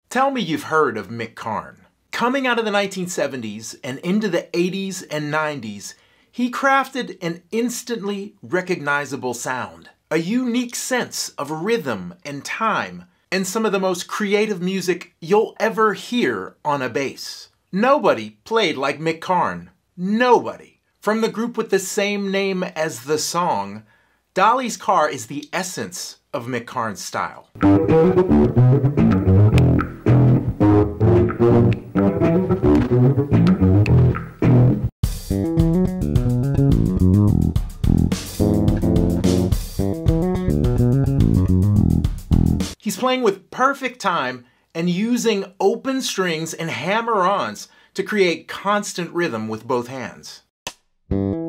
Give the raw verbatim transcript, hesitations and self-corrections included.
Tell me you've heard of Mick Karn. Coming out of the nineteen seventies and into the eighties and nineties, he crafted an instantly recognizable sound, a unique sense of rhythm and time, and some of the most creative music you'll ever hear on a bass. Nobody played like Mick Karn. Nobody. From the group with the same name as the song, Dolly's Car is the essence of Mick Karn's style. He's playing with perfect time and using open strings and hammer-ons to create constant rhythm with both hands.